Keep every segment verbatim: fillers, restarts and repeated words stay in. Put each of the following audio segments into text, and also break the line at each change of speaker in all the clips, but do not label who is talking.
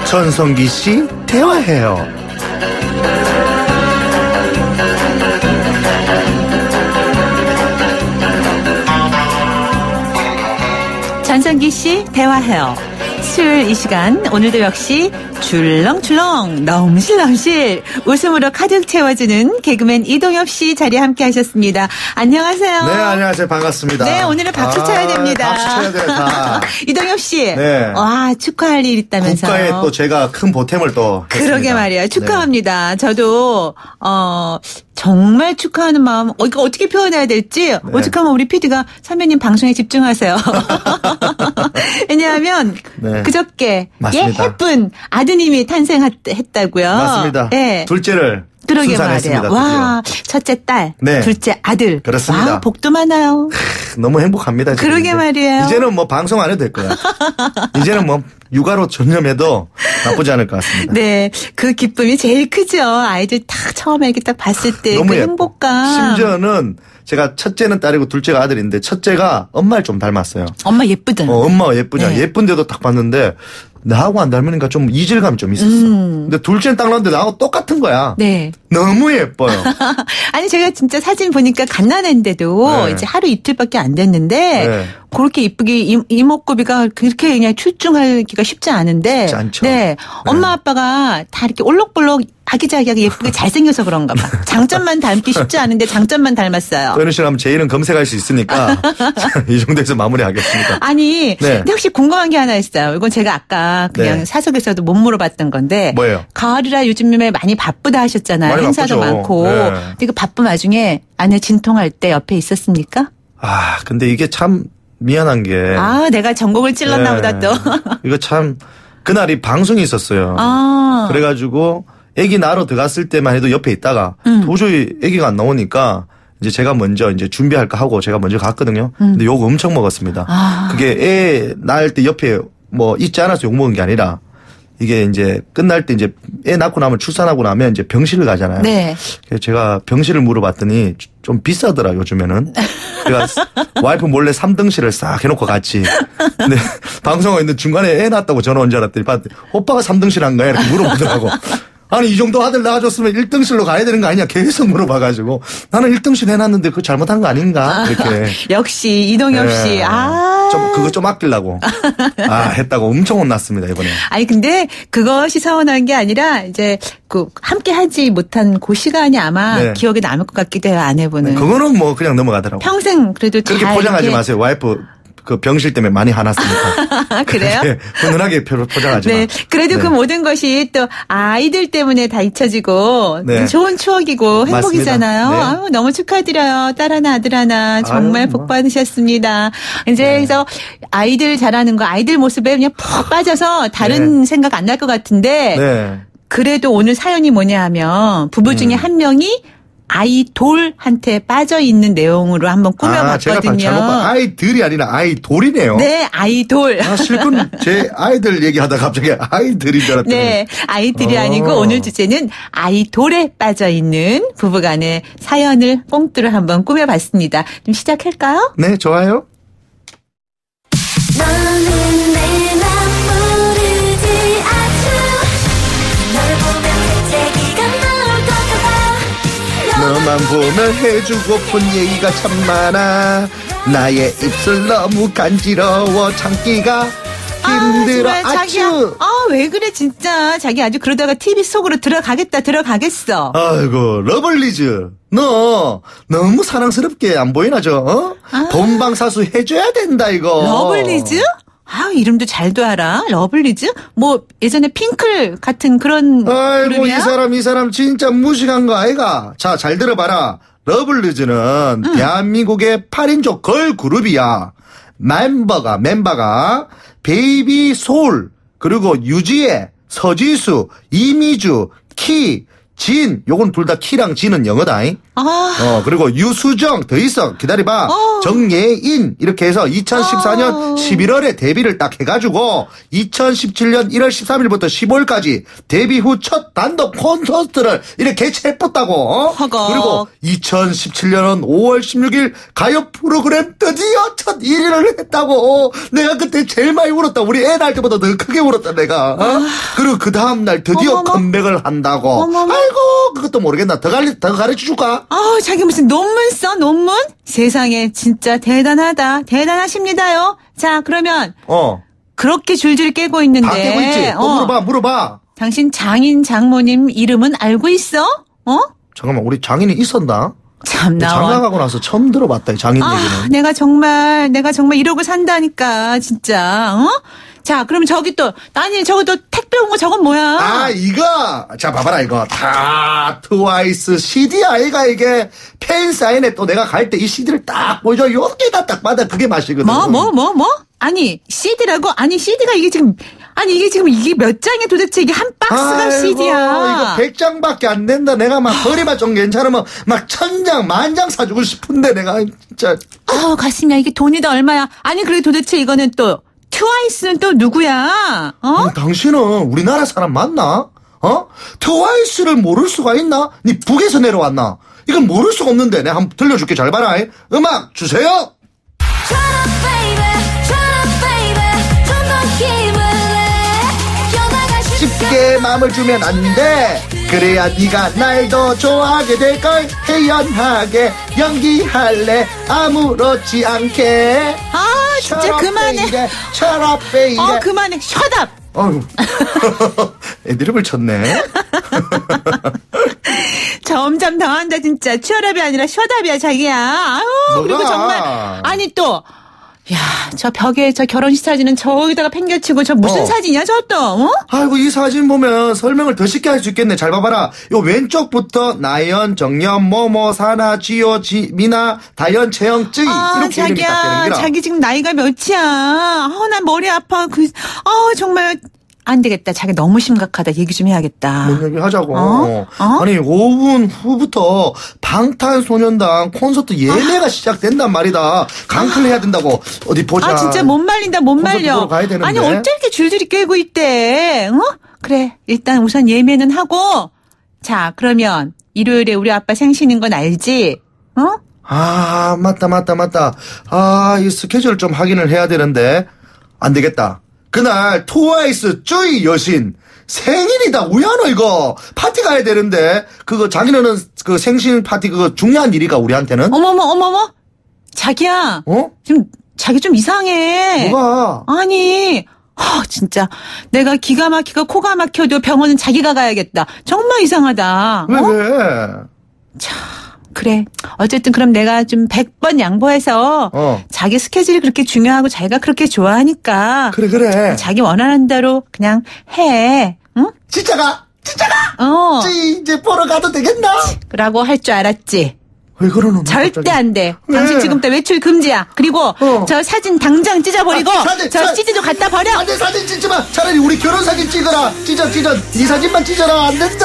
전성기 씨 대화해요.
전성기 씨 대화해요. 수요일 이 시간 오늘도 역시 줄렁줄렁 넘실넘실 웃음으로 가득 채워주는 개그맨 이동엽 씨 자리에 함께 하셨습니다. 안녕하세요.
네, 안녕하세요. 반갑습니다.
네, 오늘은 박수
아,
쳐야 됩니다.
박수 쳐야 돼요, 다.
이동엽 씨.
네.
와, 축하할 일 있다면서요.
국가에 또 제가 큰 보탬을 또 했습니다.
그러게 말이에요. 축하합니다. 네. 저도 어 정말 축하하는 마음 어, 이거 어떻게 표현해야 될지 네. 오죽하면 우리 피디가 선배님 방송에 집중하세요. 왜냐하면 네. 그저께 맞습니다. 예쁜 아드님이 탄생했다고요.
맞습니다. 네. 둘째를
그러게 말이에요. 와, 첫째 딸, 네. 둘째 아들.
그렇습니다.
와, 복도 많아요.
너무 행복합니다. 지금.
그러게 말이에요.
이제는 뭐 방송 안 해도 될 거야. 이제는 뭐 육아로 전념해도 나쁘지 않을 것 같습니다.
네, 그 기쁨이 제일 크죠. 아이들 딱 처음에 이렇게 딱 봤을 때 그 행복감.
심지어는 제가 첫째는 딸이고 둘째가 아들인데 첫째가 엄마를 좀 닮았어요.
엄마 예쁘잖아.
어, 엄마가 예쁘잖아. 네. 예쁜데도 딱 봤는데 나하고 안 닮으니까 좀 이질감이 좀 있었어. 음. 근데 둘째는 딱 나왔는데 나하고 똑같은 거야.
네.
너무 예뻐요.
아니 제가 진짜 사진 보니까 갓난애인데도 네. 이제 하루 이틀밖에 안 됐는데 네. 그렇게 이쁘게 이목구비가 그렇게 그냥 출중하기가 쉽지 않은데.
쉽지 않죠.
네.
네.
엄마 아빠가 다 이렇게 올록볼록 아기자기하게 예쁘게 잘생겨서 그런가 봐. 장점만 닮기 쉽지 않은데 장점만 닮았어요.
또현우 씨는 제 이름 검색할 수 있으니까 이 정도에서 마무리하겠습니다.
아니, 네. 근데 혹시 궁금한 게 하나 있어요. 이건 제가 아까 그냥 네. 사석에서도 못 물어봤던 건데.
뭐예요?
가을이라 요즘에 많이 바쁘다 하셨잖아요. 행사도 바쁘죠. 많고. 네. 근데 그 바쁜 와중에 아내 진통할 때 옆에 있었습니까?
아, 근데 이게 참 미안한 게.
아, 내가 전곡을 찔렀나 네. 보다 또.
이거 참 그날이 방송이 있었어요.
아.
그래가지고 애기 낳으러 들어갔을 때만 해도 옆에 있다가 음. 도저히 애기가 안 나오니까 이제 제가 먼저 이제 준비할까 하고 제가 먼저 갔거든요. 음. 근데 욕 엄청 먹었습니다. 아. 그게 애 낳을 때 옆에 뭐 있지 않아서 욕 먹은 게 아니라 이게 이제 끝날 때 이제 애 낳고 나면 출산하고 나면 이제 병실을 가잖아요.
네.
그래서 제가 병실을 물어봤더니 좀 비싸더라 요즘에는. 제가 와이프 몰래 삼 등실을 싹 해놓고 갔지. 근데 방송하고 있는 중간에 애 낳았다고 전화 온 줄 알았더니 봤더니 오빠가 삼 등실 한 거야 이렇게 물어보더라고. 아니 이 정도 아들 낳아줬으면 일 등실로 가야 되는 거 아니냐 계속 물어봐가지고 나는 일 등실 해놨는데 그거 잘못한 거 아닌가 이렇게.
역시 이동엽 네. 씨. 아.
좀 그거 좀 아끼려고 아 했다고 엄청 혼났습니다 이번에.
아니 근데 그것이 서운한 게 아니라 이제 그 함께 하지 못한 그 시간이 아마 네. 기억에 남을 것 같기도 해요 아내분은.
네, 그거는 뭐 그냥 넘어가더라고.
평생 그래도
그렇게
잘
포장하지
이렇게.
마세요 와이프. 그 병실 때문에 많이 화났으니까.
그래요?
네, 훈훈하게 포장하지 마.
네. 그래도 네. 그 모든 것이 또 아이들 때문에 다 잊혀지고 네. 좋은 추억이고 행복이잖아요. 네. 아유, 너무 축하드려요. 딸 하나 아들 하나 정말 아유, 복 받으셨습니다. 이제 네. 그래서 아이들 잘하는 거 아이들 모습에 그냥 푹 빠져서 다른 네. 생각 안 날 것 같은데
네.
그래도 오늘 사연이 뭐냐 하면 부부 중에 음. 한 명이 아이돌한테 빠져 있는 내용으로 한번 꾸며봤거든요.
아, 아이들이 아니라 아이돌이네요.
네, 아이돌.
아, 실컷 제 아이들 얘기하다 갑자기 아이들인 줄 알았더니.
네, 아이들이 어. 아니고 오늘 주제는 아이돌에 빠져 있는 부부간의 사연을 꽁트로 한번 꾸며봤습니다. 좀 시작할까요?
네, 좋아요. 너만 보면 해주고픈 얘기가 참 많아. 나의 입술 너무 간지러워 참기가 힘들어.
아, 아주. 아, 왜 그래 진짜. 자기 아주 그러다가 티비 속으로 들어가겠다 들어가겠어.
아이고 러블리즈 너 너무 사랑스럽게 안 보이나 저 어? 아. 본방사수 해줘야 된다 이거.
러블리즈? 아, 이름도 잘도 알아. 러블리즈? 뭐 예전에 핑클 같은 그런
아이고
그룹이야?
이 사람 이 사람 진짜 무식한 거 아이가. 자, 잘 들어봐라. 러블리즈는 응. 대한민국의 팔 인조 걸그룹이야. 멤버가 멤버가 베이비 소울 그리고 유지혜, 서지수, 이미주, 키, 진, 요건 둘 다 키랑 진은 영어다.
아.
어, 그리고 유수정, 더 있어. 기다려봐.
어.
정예인, 이렇게 해서 이천십사 년
어.
십일월에 데뷔를 딱 해가지고, 이천십칠 년 일월 십삼일부터 십오일까지 데뷔 후 첫 단독 콘서트를 이렇게 개최했다고. 어?
허걱.
그리고 이천십칠 년은 오월 십육일 가요 프로그램 드디어 첫 일 위를 했다고. 내가 그때 제일 많이 울었다. 우리 애 낳을 때보다 더 크게 울었다, 내가. 어? 아. 그리고 그 다음날 드디어 어머머. 컴백을 한다고. 어머머. 아이고, 그것도 모르겠나. 더, 가르, 더 가르쳐 줄까?
아, 자기 무슨 논문 써? 논문? 세상에 진짜 대단하다. 대단하십니다요. 자, 그러면 어. 그렇게 줄줄이 깨고 있는데.
다 깨고 있지. 또 어. 물어봐, 물어봐.
당신 장인 장모님 이름은 알고 있어? 어?
잠깐만, 우리 장인이 있었나?
참나.
장가가고 나서 처음 들어봤다, 이 장인
아,
얘기는.
내가 정말, 내가 정말 이러고 산다니까, 진짜. 어? 자, 그럼 저기 또, 아니, 저거 또 택배 온 거 저건 뭐야?
아, 이거. 자, 봐봐라, 이거. 다 트와이스 씨디 아이가 이게 팬 사인회 또 내가 갈 때 이 씨디를 딱 보여줘. 여기다 딱 받아. 그게 맛이거든.
뭐, 뭐, 뭐, 뭐? 아니, 씨디라고? 아니, 씨디가 이게 지금, 아니, 이게 지금 이게 몇 장이야 도대체 이게 한 박스가 아이고, 씨디야.
이거 백 장밖에 안 된다. 내가 막 거리만 좀 괜찮으면 막 천 장, 만 장 사주고 싶은데 내가 진짜.
아, 가슴이야. 이게 돈이 다 얼마야? 아니, 그래 도대체 이거는 또. 트와이스는 또 누구야? 어?
아니, 당신은 우리나라 사람 맞나? 어? 트와이스를 모를 수가 있나? 니 북에서 내려왔나? 이건 모를 수가 없는데 내가 한번 들려줄게. 잘 봐라. 음악 주세요. 쉽게 마음을 주면 안 돼. 그래야 네가 날 더 좋아하게 될걸. 해연하게 연기할래 아무렇지 않게.
아 진짜 그만해.
철업 베이베.
어 그만해. 셧업.
어휴. 애드립을 쳤네.
점점 더한다 진짜. 취업이 아니라 셧업이야 자기야. 아유 뭐가? 그리고 정말 아니 또. 야, 저 벽에 저 결혼식 사진은 저기다가 팽겨치고 저 무슨 어. 사진이야, 저 또? 어?
아이고 이 사진 보면 설명을 더 쉽게 할 수 있겠네. 잘 봐봐라. 요 왼쪽부터 나연, 정연, 모모, 사나, 지효, 지, 미나, 다연, 채영, 쯔이
아,
이렇게
자기야,
이름이 딱 되는 거라.
자기 지금 나이가 몇이야? 아, 난 머리 아파. 그, 아, 정말. 안 되겠다. 자기 너무 심각하다. 얘기 좀 해야겠다.
뭔 얘기 하자고.
어? 어?
아니 오 분 후부터 방탄소년단 콘서트 예매가 아. 시작된단 말이다. 강클 해야 된다고. 어디 보자.
아 진짜 못 말린다. 못 말려.
가야 되는데.
아니 어째 이렇게 줄줄이 깨고 있대. 어? 그래. 일단 우선 예매는 하고. 자 그러면 일요일에 우리 아빠 생신인 건 알지? 어?
아 맞다 맞다 맞다. 아 이 스케줄 좀 확인을 해야 되는데 안 되겠다. 그날 트와이스 쯔이 여신 생일이다. 우야노 이거 파티 가야 되는데 그거 자기는 그 생신 파티 그거 중요한 일이가 우리한테는.
어머머 어머머 자기야.
어?
지금 자기 좀 이상해.
뭐가?
아니 아 진짜 내가 기가 막히고 코가 막혀도 병원은 자기가 가야겠다. 정말 이상하다.
왜
어?
왜?
참 그래. 어쨌든 그럼 내가 좀 백 번 양보해서 어. 자기 스케줄이 그렇게 중요하고 자기가 그렇게 좋아하니까
그래 그래.
자기 원하는 대로 그냥 해. 응?
진짜가? 진짜가?
어.
이제 보러 가도 되겠나?
라고 할 줄 알았지.
왜 그러는
절대
갑자기?
안 돼.
왜?
당신 지금부터 외출 금지야. 그리고 어. 저 사진 당장 찢어버리고
아, 사진,
저
사,
씨디도 갖다 버려.
안 돼. 사진 찍지 마. 차라리 우리 결혼 사진 찍어라. 찢어 찢어. 네 사진만 찢어라. 안 된다.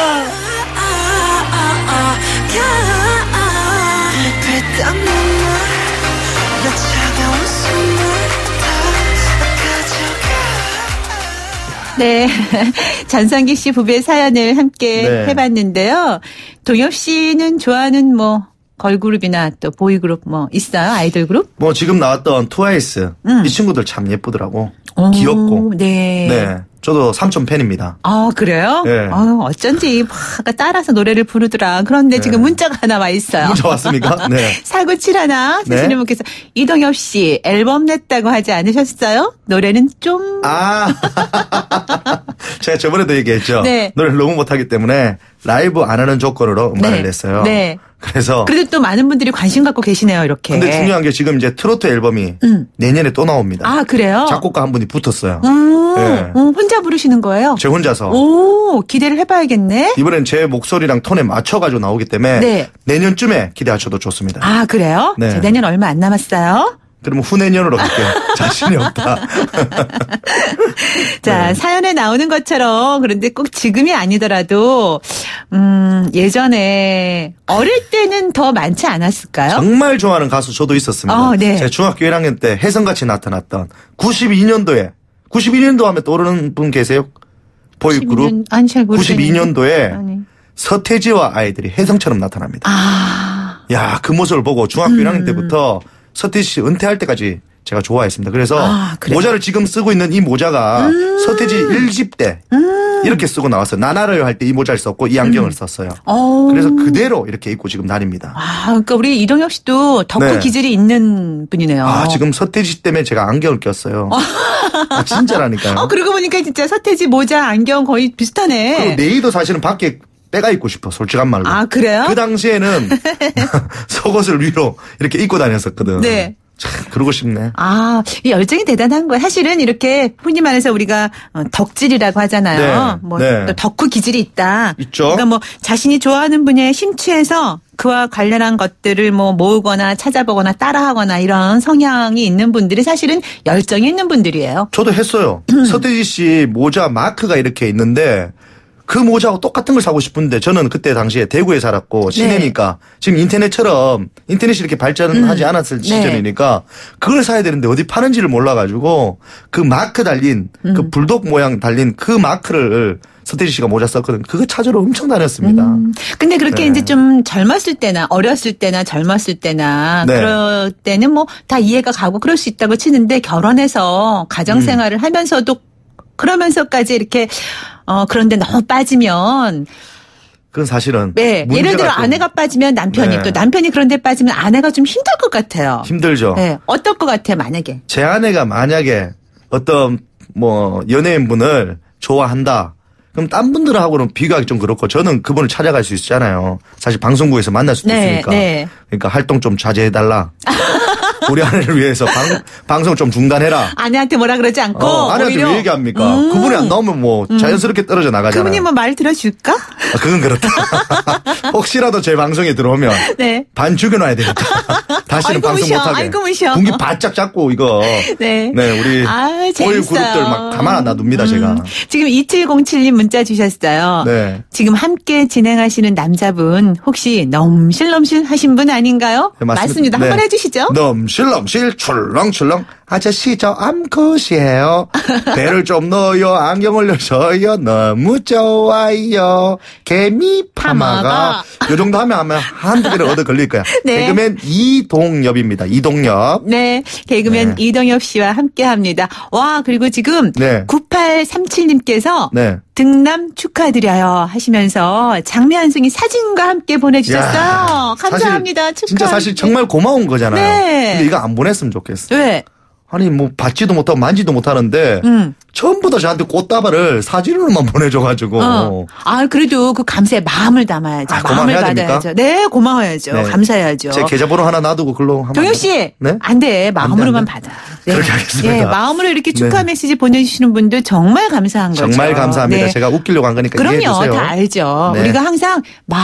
네. 전성기 씨 부부의 사연을 함께
네.
해봤는데요. 동엽 씨는 좋아하는 뭐 걸그룹이나 또 보이그룹 뭐 있어요? 아이돌 그룹?
뭐 지금 나왔던 트와이스. 음. 이 친구들 참 예쁘더라고.
오,
귀엽고.
네.
네. 저도 삼촌 팬입니다.
아, 그래요?
네.
아, 어쩐지 막 따라서 노래를 부르더라. 그런데 네. 지금 문자가 하나 와 있어요.
문자 왔습니까? 네.
사구칠하나 주시는 네. 분께서 이동엽 씨 앨범 냈다고 하지 않으셨어요? 노래는 좀.
아. 제가 저번에도 얘기했죠. 네. 노래를 너무 못하기 때문에 라이브 안 하는 조건으로 음반을
네.
냈어요.
네.
그래서.
그래도 또 많은 분들이 관심 갖고 계시네요, 이렇게.
근데 중요한 게 지금 이제 트로트 앨범이 음. 내년에 또 나옵니다.
아, 그래요?
작곡가 한 분이 붙었어요.
음. 네. 음, 혼자 부르시는 거예요?
제 혼자서.
오, 기대를 해봐야겠네.
이번엔 제 목소리랑 톤에 맞춰가지고 나오기 때문에. 네. 내년쯤에 기대하셔도 좋습니다.
아, 그래요?
네.
내년 얼마 안 남았어요?
그러면 후내년으로 갈게요. 자신이 없다.
자, 네. 사연에 나오는 것처럼 그런데 꼭 지금이 아니더라도 음, 예전에 어릴 때는 더 많지 않았을까요?
정말 좋아하는 가수 저도 있었습니다.
어, 네.
제가 중학교 일 학년 때 혜성같이 나타났던 구십이 년도에 구십이 년도 하면 떠오르는 분 계세요? 보이그룹?
아니, 잘 모르겠는데.
구십이 년도에
아니.
서태지와 아이들이 혜성처럼 나타납니다.
아.
야, 그 모습을 보고 중학교
음.
일 학년 때부터 서태지 씨 은퇴할 때까지 제가 좋아했습니다. 그래서
아,
모자를 지금 쓰고 있는 이 모자가 음. 서태지 일 집 때 음. 이렇게 쓰고 나왔어요. 나나를 할 때 이 모자를 썼고 이 안경을 음. 썼어요. 오. 그래서 그대로 이렇게 입고 지금 다닙니다.
아, 그러니까 우리 이동혁 씨도 덕후 네. 기질이 있는 분이네요.
아, 지금 서태지 때문에 제가 안경을 꼈어요. 아, 진짜라니까요.
어, 그러고 보니까 진짜 서태지 모자 안경 거의 비슷하네.
그리고 네이도 사실은 밖에 빼가 입고 싶어. 솔직한 말로.
아, 그래요?
그 당시에는 속옷을 위로 이렇게 입고 다녔었거든.
네.
참 그러고 싶네.
아, 이 열정이 대단한 거예요. 사실은 이렇게 흔히 말해서 우리가 덕질이라고 하잖아요.
네,
뭐
네.
덕후 기질이 있다.
있죠.
그러니까 뭐 자신이 좋아하는 분야에 심취해서 그와 관련한 것들을 뭐 모으거나 찾아보거나 따라하거나 이런 성향이 있는 분들이 사실은 열정이 있는 분들이에요.
저도 했어요. 서태지 씨 모자 마크가 이렇게 있는데 그 모자하고 똑같은 걸 사고 싶은데 저는 그때 당시에 대구에 살았고 시내니까 네. 지금 인터넷처럼 인터넷이 이렇게 발전하지 음. 않았을 시절이니까 네. 그걸 사야 되는데 어디 파는지를 몰라가지고 그 마크 달린 음. 그 불독 모양 달린 그 마크를 서태지 씨가 모자 썼거든. 그거 찾으러 엄청 다녔습니다. 음.
근데 그렇게 네. 이제 좀 젊었을 때나 어렸을 때나 젊었을 때나 네. 그럴 때는 뭐 다 이해가 가고 그럴 수 있다고 치는데 결혼해서 가정생활을 음. 하면서도 그러면서까지 이렇게 어 그런데 너무 빠지면
그건 사실은
네 예를 들어 아내가 빠지면 남편이 네. 또 남편이 그런데 빠지면 아내가 좀 힘들 것 같아요.
힘들죠.
네 어떨 것 같아요 만약에
제 아내가 만약에 어떤 뭐 연예인분을 좋아한다. 그럼 딴 분들하고는 비교하기 좀 그렇고 저는 그분을 찾아갈 수 있잖아요. 사실 방송국에서 만날 수도 네, 있으니까. 네. 그러니까 활동 좀 자제해달라. 우리 아내를 위해서 방, 방송 좀 중단해라.
아내한테 뭐라 그러지 않고.
어, 아내한테 오히려. 왜 얘기합니까? 음. 그분이 안 나오면 뭐 자연스럽게 떨어져 나가잖아요.
그분이 뭐 말 들어줄까?
아, 그건 그렇다. 혹시라도 제 방송에 들어오면 네. 반 죽여놔야 되겠다. 다시는
아이고,
방송
무셔.
못하게.
아이고 무셔.
분기 바짝 잡고 이거.
네.
네, 우리
아,
보유 그룹들 막 가만 안 놔둡니다
음.
제가.
지금 이칠공칠 님 문자 주셨어요. 네. 지금 함께 진행하시는 남자분 혹시 넘실넘실 하신 분 아닌가요? 네, 맞습니다. 맞습니다.
네.
한번 해주시죠.
넘실넘실 출렁출렁. 아저씨 저 암컷이에요. 배를 좀 넣어요. 안경 올려줘요. 너무 좋아요. 개미 파마가 이 정도 하면 하면 한두 개를 얻어 걸릴 거야. 네. 개그맨 이동엽입니다. 이동엽.
네. 개그맨 네. 이동엽 씨와 함께합니다. 와 그리고 지금 네. 구팔삼칠 님께서 네. 등남 축하드려요 하시면서 장미 한 송이 사진과 함께 보내주셨어요. 야, 감사합니다. 축하.
진짜 사실 정말 고마운 거잖아요. 네. 근데 이거 안 보냈으면 좋겠어.
왜?
아니 뭐 받지도 못하고 만지도 못하는데 음. 전부 다 저한테 꽃다발을 사진으로만 보내줘가지고.
어. 아 그래도 그 감사의 마음을 담아야죠.
아,
마음을 받아야죠.
됩니까?
네 고마워야죠. 네. 감사해야죠.
제 계좌번호 하나 놔두고 글로 한번.
동혁 씨, 네? 안 돼. 마음으로만 안 돼, 안 돼. 받아. 네.
그렇게 하겠습니다.
네, 마음으로 이렇게 축하 네. 메시지 보내주시는 분들 정말 감사한 거죠.
정말 감사합니다. 네. 제가 웃기려고 한 거니까
그럼요,
이해해 주세요.
다 알죠.
네.
우리가 항상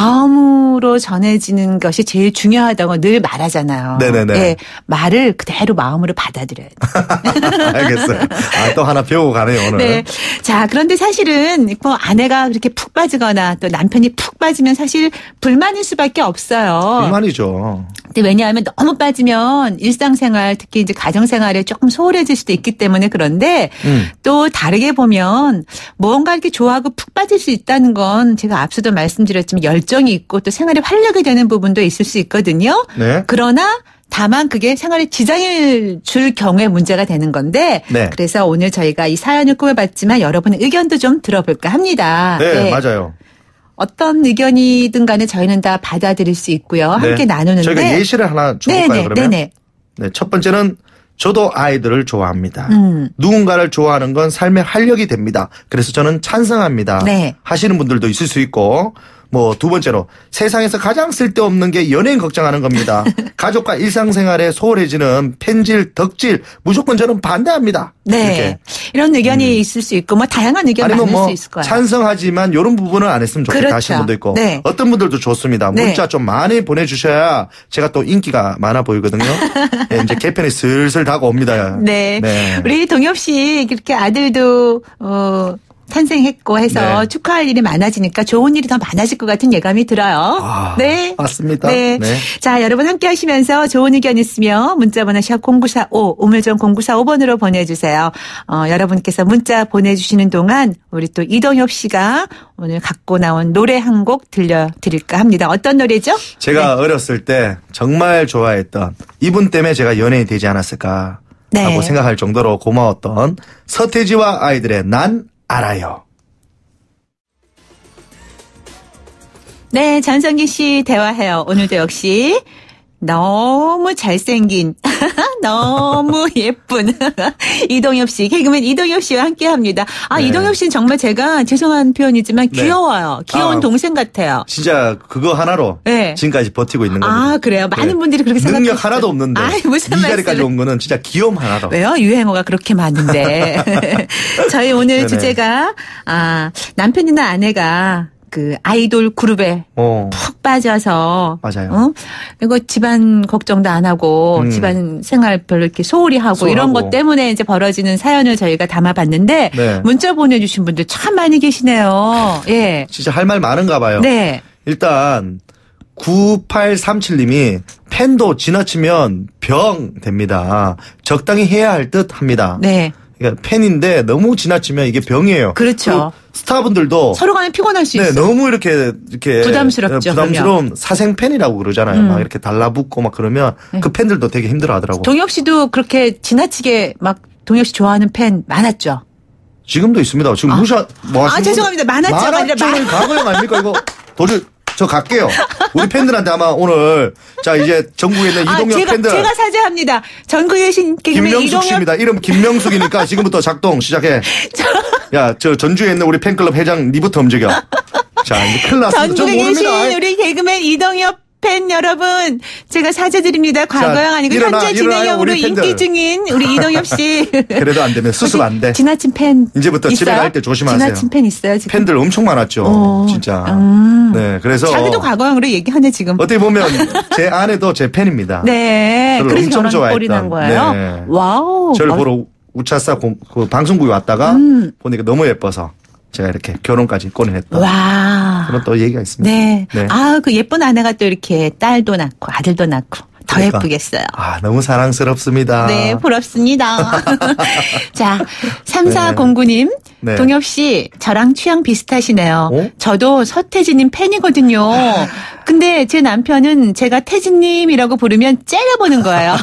마음으로 전해지는 것이 제일 중요하다고 늘 말하잖아요.
네네네. 네.
말을 그대로 마음으로 받아들여야 돼.
알겠어요. 아, 또 하나 배우고 가네요 오늘.
네. 자, 그런데 사실은 뭐 아내가 그렇게 푹 빠지거나 또 남편이 푹 빠지면 사실 불만일 수밖에 없어요.
불만이죠.
근데 왜냐하면 너무 빠지면 일상생활 특히 이제 가정생활에 조금 소홀해질 수도 있기 때문에 그런데 음. 또 다르게 보면 무언가 이렇게 좋아하고 푹 빠질 수 있다는 건 제가 앞서도 말씀드렸지만 열정이 있고 또 생활에 활력이 되는 부분도 있을 수 있거든요. 네. 그러나 다만 그게 생활에 지장을 줄 경우에 문제가 되는 건데 네. 그래서 오늘 저희가 이 사연을 꾸며봤지만 여러분의 의견도 좀 들어볼까 합니다.
네, 네. 맞아요.
어떤 의견이든 간에 저희는 다 받아들일 수 있고요.
네.
함께 나누는데.
저희가 예시를 하나 줘볼까요?
네네,
그러면?
네네.
네, 첫 번째는 저도 아이들을 좋아합니다. 음. 누군가를 좋아하는 건 삶의 활력이 됩니다. 그래서 저는 찬성합니다. 네. 하시는 분들도 있을 수 있고 뭐 두 번째로 세상에서 가장 쓸데없는 게 연예인 걱정하는 겁니다. 가족과 일상생활에 소홀해지는 펜질, 덕질 무조건 저는 반대합니다.
네.
이렇게.
이런 의견이 음. 있을 수 있고 뭐 다양한 의견이 많을
뭐
수 있을 거예요.
찬성하지만 이런 부분은 안 했으면 좋겠다
그렇죠.
하시는 분도 있고
네.
어떤 분들도 좋습니다. 문자 네. 좀 많이 보내주셔야 제가 또 인기가 많아 보이거든요. 네, 이제 개편이 슬슬 다가옵니다.
네. 네. 우리 동엽 씨 이렇게 아들도 어. 탄생했고 해서 네. 축하할 일이 많아지니까 좋은 일이 더 많아질 것 같은 예감이 들어요.
아,
네.
맞습니다.
네. 네. 자, 여러분 함께 하시면서 좋은 의견 있으면 문자번호 샵 공구사오, 우물정 공구사오 번으로 보내주세요. 어, 여러분께서 문자 보내주시는 동안 우리 또 이동엽 씨가 오늘 갖고 나온 노래 한 곡 들려드릴까 합니다. 어떤 노래죠?
제가
네.
어렸을 때 정말 좋아했던 이분 때문에 제가 연예인이 되지 않았을까 네. 하고 생각할 정도로 고마웠던 서태지와 아이들의 난 알아요.
네, 전성기 씨 대화해요. 오늘도 역시 너무 잘생긴 너무 예쁜 이동엽 씨, 개그맨 이동엽 씨와 함께합니다. 아 네. 이동엽 씨는 정말 제가 죄송한 표현이지만 귀여워요. 네. 귀여운 아, 동생 같아요.
진짜 그거 하나로 네. 지금까지 버티고 있는 겁니다.
아 그래요? 많은 네. 분들이 그렇게 생각하시죠.
능력 하나도 없는데 아이, 무슨 이 자리까지 온 거는 진짜 귀여움 하나로.
왜요? 유행어가 그렇게 많은데. 저희 오늘 네네. 주제가 아 남편이나 아내가 그 아이돌 그룹에 어. 푹 빠져서
맞아요.
어? 이거 집안 걱정도 안 하고 음. 집안 생활 별로 이렇게 소홀히 하고 소홀하고. 이런 것 때문에 이제 벌어지는 사연을 저희가 담아봤는데 네. 문자 보내주신 분들 참 많이 계시네요. 예.
진짜 할 말 많은가 봐요.
네.
일단 구팔삼칠 님이 팬도 지나치면 병 됩니다. 적당히 해야 할 듯 합니다. 네. 그러니까 팬인데 너무 지나치면 이게 병이에요.
그렇죠.
스타분들도
서로 간에 피곤할 수
네,
있어요.
너무 이렇게 이렇게
부담스럽죠.
부담스러운 사생 팬이라고 그러잖아요. 음. 막 이렇게 달라붙고 막 그러면 네. 그 팬들도 되게 힘들어하더라고.
동엽 씨도 그렇게 지나치게 막 동엽 씨 좋아하는 팬 많았죠.
지금도 있습니다. 지금
아.
무사 뭐
아 죄송합니다. 많았죠.
많았죠는 과거형 아닙니까 이거 도저히. 저 갈게요. 우리 팬들한테 아마 오늘 자 이제 전국에 있는 아, 이동엽
제가,
팬들
제가 사죄합니다. 전국에 계신
김명숙
이동엽...
씨입니다. 이름 김명숙이니까 지금부터 작동 시작해. 야, 저 전주에 있는 우리 팬클럽 회장 니부터 움직여. 자 이제 큰일 났습니다.
전국에 계신 우리 개그맨 이동엽 팬 여러분, 제가 사죄드립니다. 과거형 아니고
일어나,
현재 진행형으로 인기 중인 우리 이동엽 씨.
그래도 안 되면 수습 안 돼.
지나친 팬
이제부터
있어요?
집에 갈 때 조심하세요.
지나친 팬 있어요 지금?
팬들 엄청 많았죠. 오, 진짜.
음.
네, 그래서
자기도 과거형으로 얘기하네 지금.
어떻게 보면 제 아내도 제 팬입니다.
네,
저를
그래서
엄청 좋아했던.
꼴이 난 거예요.
네.
와우.
저를 보러 우차사 그 방송국에 왔다가 음. 보니까 너무 예뻐서. 제가 이렇게 결혼까지 꺼내냈던
와.
그런 또 얘기가 있습니다.
네. 네. 아, 그 예쁜 아내가 또 이렇게 딸도 낳고 아들도 낳고 더 그러니까. 예쁘겠어요.
아, 너무 사랑스럽습니다.
네, 부럽습니다. 자, 삼사공구 님. 네. 동엽 씨, 저랑 취향 비슷하시네요. 어? 저도 서태지님 팬이거든요. 근데 제 남편은 제가 태진님이라고 부르면 째려보는 거예요.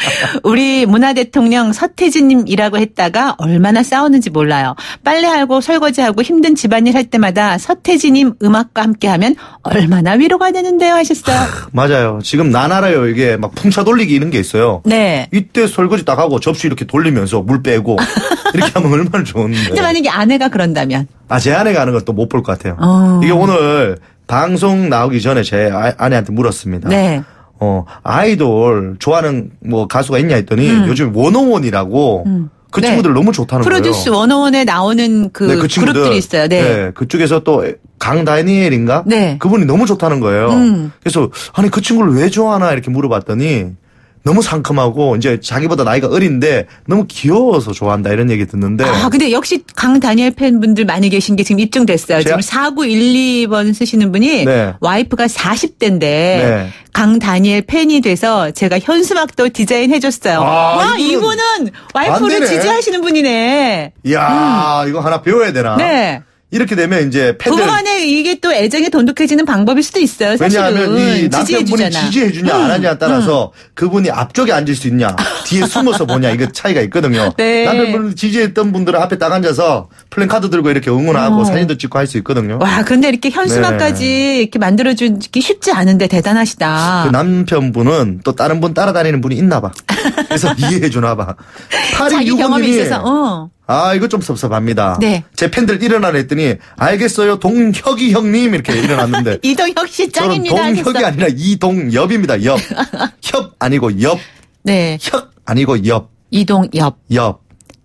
우리 문화 대통령 서태지님이라고 했다가 얼마나 싸웠는지 몰라요. 빨래하고 설거지하고 힘든 집안일 할 때마다 서태지님 음악과 함께하면 얼마나 위로가 되는데요 하셨어요.
맞아요. 지금 난 알아요. 이게 막 풍차 돌리기 이런 게 있어요.
네.
이때 설거지 딱 하고 접시 이렇게 돌리면서 물 빼고 이렇게 하면 얼마나 좋은데.
근데 만약에 아내가 그런다면?
아, 제 아내가 하는 것도 못 볼 것 같아요.
어.
이게 오늘 방송 나오기 전에 제 아내한테 물었습니다.
네.
어, 아이돌 좋아하는 뭐 가수가 있냐 했더니 음. 요즘 원오원이라고 음. 그 친구들 네. 너무 좋다는
프로듀스
거예요.
프로듀스 원오원에 나오는 그,
네, 그
그룹들이 있어요. 네.
네. 그쪽에서 또 강다니엘인가?
네.
그분이 너무 좋다는 거예요.
음.
그래서 아니 그 친구를 왜 좋아하나 이렇게 물어봤더니 너무 상큼하고 이제 자기보다 나이가 어린데 너무 귀여워서 좋아한다 이런 얘기 듣는데.
아 근데 역시 강다니엘 팬분들 많이 계신 게 지금 입증됐어요. 지금 사구일이 번 쓰시는 분이 네. 와이프가 사십 대인데 네. 강다니엘 팬이 돼서 제가 현수막도 디자인 해줬어요. 아, 와 이분은 와이프를 지지하시는 분이네.
이야 음. 이거 하나 배워야 되나.
네.
이렇게 되면 이제 팬들.
부부간에 이게 또 애정이 돈독해지는 방법일 수도 있어요. 사실은.
왜냐하면 이 남편분이 지지해주냐 안 하냐에 따라서 음. 그분이 앞쪽에 앉을 수 있냐 뒤에 숨어서 보냐 이거 차이가 있거든요.
네.
남편분을 지지했던 분들은 앞에 딱 앉아서 플랜카드 들고 이렇게 응원하고 어. 사진도 찍고 할 수 있거든요.
와 근데 이렇게 현수막까지 네. 이렇게 만들어주기 쉽지 않은데 대단하시다.
그 남편분은 또 다른 분 따라다니는 분이 있나 봐. 그래서 이해해 주나 봐.
자기 경험이 있어서. 어.
아, 이거 좀 섭섭합니다.
네.
제 팬들 일어나라 했더니 알겠어요. 동혁이 형님 이렇게 일어났는데.
이동혁 씨 짱입니다.
저는 동혁이 하셨어. 아니라 이동엽입니다. 엽. 협 아니고 엽.
네.
혁 아니고 엽.
이동엽.
엽.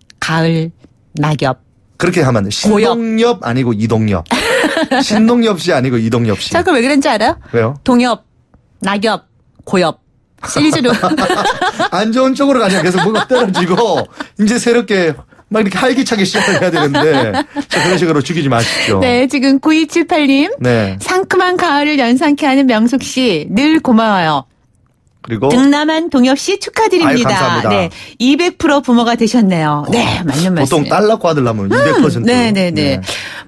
가을 낙엽.
그렇게 하면 안 돼. 신동엽 아니고 이동엽. 신동엽 씨 아니고 이동엽 씨.
자, 그럼 왜 그런지 알아요?
왜요?
동엽, 낙엽, 고엽. 시리즈로.
안 좋은 쪽으로 가니까 계속 뭐가 떨어지고 이제 새롭게 막 이렇게 활기차게 시작을 해야 되는데 자, 그런 식으로 죽이지 마십시오.
네, 지금 구이칠팔 님.
네.
상큼한 가을을 연상케 하는 명숙 씨 늘 고마워요.
그리고
등남한 동엽 씨 축하드립니다.
아유, 감사합니다.
네, 이백 퍼센트 부모가 되셨네요. 어, 네, 맞는 말씀.
보통 딸 낳고 아들 낳으면 이백 퍼센트.
음, 네네네. 네.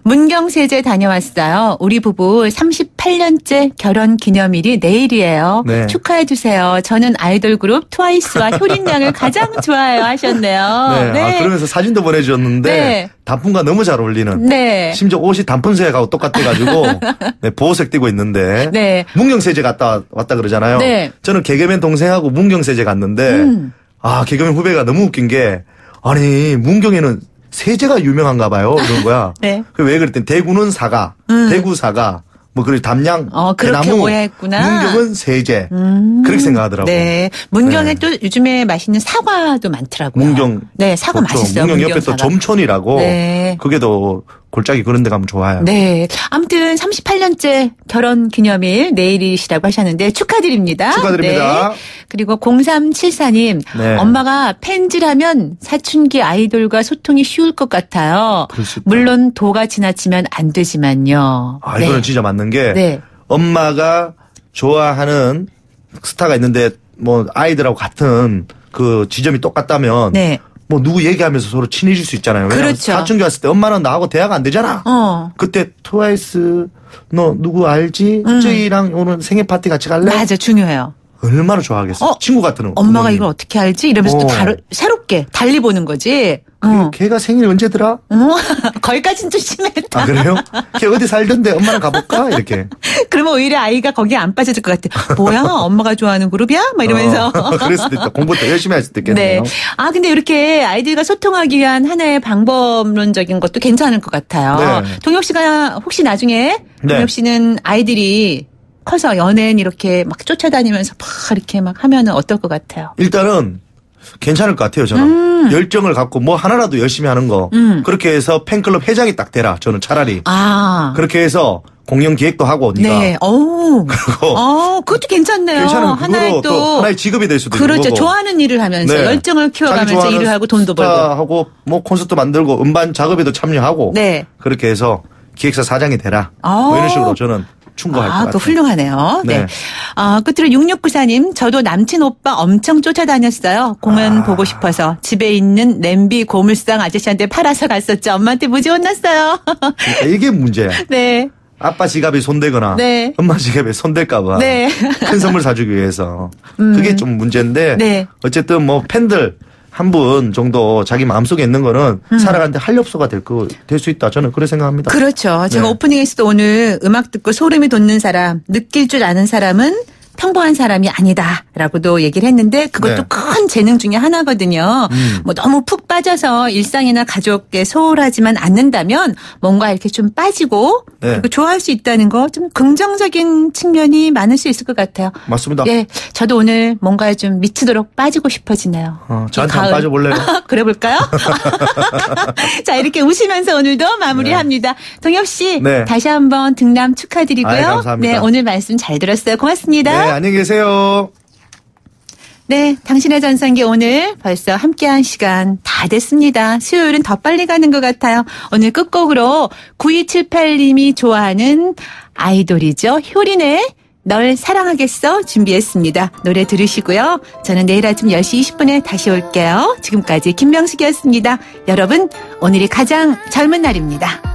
문경세제 다녀왔어요. 우리 부부 삼십팔 년째 결혼 기념일이 내일이에요.
네.
축하해 주세요. 저는 아이돌 그룹 트와이스와 효린 양을 가장 좋아해요 하셨네요.
네.
네.
아, 그러면서 사진도 보내주셨는데
네.
단풍과 너무 잘 어울리는.
네.
심지어 옷이 단풍색하고 똑같아가지고 네, 보호색 띠고 있는데.
네.
문경세제 갔다 왔다 그러잖아요.
네.
저는 개그맨 동생하고 문경세제 갔는데
음.
아 개그맨 후배가 너무 웃긴 게 아니 문경에는 세제가 유명한가 봐요. 그런 거야.
네.
왜 그랬더니 대구는 사과,
음.
대구 사과, 뭐 그리고 담양,
어, 그렇게
대나무,
오해했구나.
문경은 세제.
음.
그렇게 생각하더라고요.
네. 문경에
네.
또 요즘에 맛있는 사과도 많더라고요.
문경.
네, 사과
그렇죠.
맛있어요.
문경 옆에
문경
또 점촌이라고.
네.
그게 더 골짜기 그런 데 가면 좋아요.
네. 아무튼 삼십팔 년째 결혼 기념일 내일이시라고 하셨는데 축하드립니다.
축하드립니다.
네. 그리고 공삼칠사 님.
네.
엄마가 팬즈라면 사춘기 아이돌과 소통이 쉬울 것 같아요.
그럴 수 있다.
물론 도가 지나치면 안 되지만요.
아, 이거는
네.
진짜 맞는 게
네.
엄마가 좋아하는 스타가 있는데 뭐 아이들하고 같은 그 지점이 똑같다면
네.
뭐 누구 얘기하면서 서로 친해질 수 있잖아요. 왜냐면
그렇죠.
사춘기 왔을 때 엄마는 나하고 대화가 안 되잖아.
어.
그때 트와이스 너 누구 알지?
음.
저희랑 오늘 생일 파티 같이 갈래?
맞아, 중요해요.
얼마나 좋아하겠어.
어,
친구 같은
엄마가
부모님.
이걸 어떻게 알지? 이러면서 또
어.
다르, 새롭게 달리 보는 거지. 어.
걔가 생일 언제더라?
어. 거기까지는 좀 심했다.
아 그래요? 걔 어디 살던데 엄마랑 가볼까? 이렇게.
그러면 오히려 아이가 거기에 안 빠져들 것 같아. 뭐야? 엄마가 좋아하는 그룹이야? 막 이러면서.
어, 그럴 수도 있다. 공부 더 열심히 할 수도 있겠네요.
네. 아, 근데 이렇게 아이들과 소통하기 위한 하나의 방법론적인 것도 괜찮을 것 같아요.
네.
동엽 씨가 혹시 나중에
네.
동엽 씨는 아이들이 커서 연예인 이렇게 막 쫓아다니면서 막 이렇게 막 하면은 어떨 것 같아요?
일단은 괜찮을 것 같아요. 저는
음.
열정을 갖고 뭐 하나라도 열심히 하는 거
음.
그렇게 해서 팬클럽 회장이 딱 되라. 저는 차라리
아.
그렇게 해서 공연 기획도 하고 네가
네. 오.
그리고
어, 그것도 괜찮네요.
괜찮은
하나의
그거로
또,
또 하나의 직업이 될 수도
그렇죠.
있는 거고.
좋아하는 일을 하면서
네.
열정을
자기
키워가면서
좋아하는
일을 하고 돈도 벌고.
하고 뭐 콘서트 만들고 음반 작업에도 참여하고
네.
그렇게 해서 기획사 사장이 되라.
아.
뭐 이런 식으로 저는 충고할 것
아,
같아요.
그 훌륭하네요. 네.
네.
아, 끝으로 육육구사 님, 저도 남친 오빠 엄청 쫓아다녔어요. 공연
아.
보고 싶어서 집에 있는 냄비 고물상 아저씨한테 팔아서 갔었죠. 엄마한테 무지 혼났어요.
그러니까 이게 문제야.
네.
아빠 지갑에 손대거나
네.
엄마 지갑에 손댈까봐
네.
큰 선물 사주기 위해서
음.
그게 좀 문제인데
네.
어쨌든 뭐 팬들 한 분 정도 자기 마음속에 있는 거는 음. 살아가는데 활력소가 될 거 될 수 있다. 저는 그렇게 생각합니다.
그렇죠. 제가
네.
오프닝에서도 오늘 음악 듣고 소름이 돋는 사람, 느낄 줄 아는 사람은 평범한 사람이 아니다라고도 얘기를 했는데 그것도
네.
큰 재능 중에 하나거든요.
음.
뭐 너무 푹 빠져서 일상이나 가족에 소홀하지만 않는다면 뭔가 이렇게 좀 빠지고
네.
그리고 좋아할 수 있다는 거 좀 긍정적인 측면이 많을 수 있을 것 같아요.
맞습니다.
예, 저도 오늘 뭔가 좀 미치도록 빠지고 싶어지네요.
어, 저한테
이
한번
가을.
빠져볼래요?
그래 볼까요? 자, 이렇게 웃으면서 오늘도 마무리합니다.
네.
동엽 씨,
네.
다시 한번 등남 축하드리고요.
아이, 감사합니다.
네, 오늘 말씀 잘 들었어요. 고맙습니다.
네, 안녕히 계세요.
네, 당신의 전성기 오늘 벌써 함께한 시간 다 됐습니다. 수요일은 더 빨리 가는 것 같아요. 오늘 끝곡으로 구이칠팔 님이 좋아하는 아이돌이죠. 효린의 널 사랑하겠어 준비했습니다. 노래 들으시고요. 저는 내일 아침 열 시 이십 분에 다시 올게요. 지금까지 김명숙이었습니다. 여러분, 오늘이 가장 젊은 날입니다.